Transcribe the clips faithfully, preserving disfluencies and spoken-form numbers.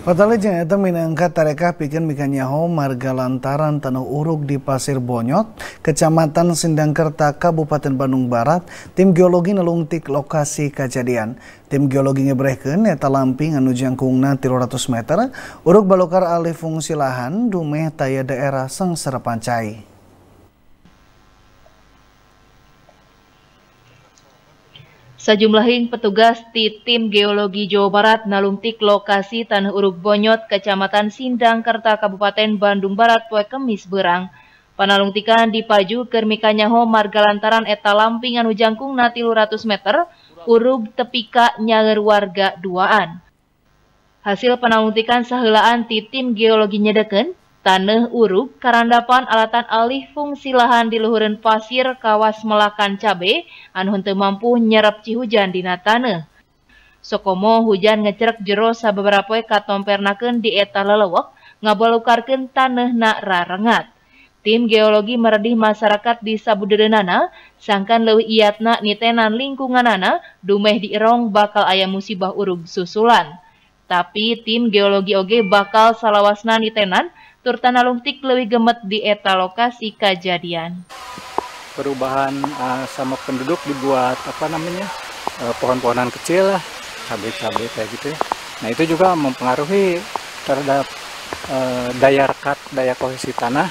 Patalejeung eta minangka tarekah pikeun mika nyaho marga lantaran tanah uruk di Pasir Bonyot, Kecamatan Sindangkerta, Kabupaten Bandung Barat. Tim geologi nalungtik lokasi kejadian. Tim geologi ngebrehkeun eta lamping anu jangkungna tilu ratus meter, uruk balokar alih fungsi lahan dumeh taya daerah Sengsara Pancai. Sajumlahing petugas ti tim geologi Jawa Barat nalungtik lokasi tanah uruk Bonyot, Kecamatan Sindangkerta, Kabupaten Bandung Barat poe Kemis beurang. Panalungtikan dipaju keur mika nyaho marga lantaran eta lamping anu jangkungna tilu ratus meter, urug tepika nyaeur warga duaan. Hasil panalungtikan saheulaan ti tim geologi nyedekeun taneuh urug karandapan alatan alih fungsi lahan di luhureun pasir kawas melakan cabe anu henteu mampu nyerep cihujan dina taneuh. Sokomo hujan ngecerek jero sababaraha poe katompernakeun di eta lelewek ngabalukarkeun taneuna rarengat. Tim geologi meredih masyarakat di sabudeureunana sangkan leuwih iyatna nitenan lingkunganana dumeh dierong bakal aya musibah urug susulan. Tapi tim geologi oge bakal salawasna nitenan tur tanalungtik leuwih gemet di eta lokasi kejadian. Perubahan uh, sama penduduk dibuat apa namanya uh, pohon-pohonan kecil lah, cabai-cabai kayak gitu. Nah itu juga mempengaruhi terhadap uh, daya rekat, daya kohesi tanah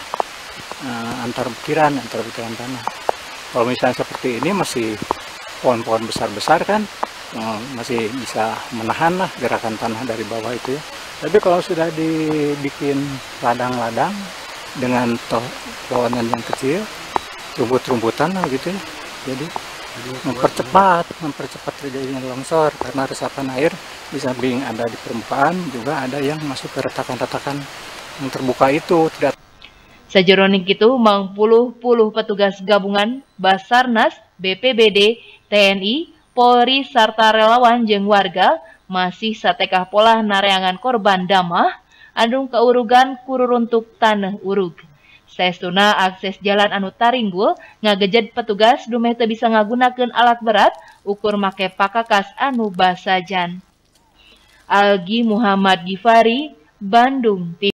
uh, antar bukiran, antar bukiran tanah. Kalau misalnya seperti ini masih pohon-pohon besar-besar kan uh, masih bisa menahan lah gerakan tanah dari bawah itu ya. Tapi kalau sudah dibikin ladang-ladang dengan toh pohonan yang kecil, rumput-rumputan lah gitu ya, jadi mempercepat, mempercepat terjadinya longsor karena resapan air di samping ada di permukaan juga ada yang masuk ke retakan-retakan yang terbuka itu. Tidak. Sajeroning kitu mangpuluh puluh petugas gabungan Basarnas, B P B D, T N I, Polri sarta relawan jeung warga masih satekah pola nareangan korban damah andung kaurugan kururuntuk tanah urug. Saestuna akses jalan anu taringgul ngagejed petugas dumeh teu bisa ngagunakeun alat berat ukur make pakakas anu basajan. Algi Muhammad Gifari, Bandung.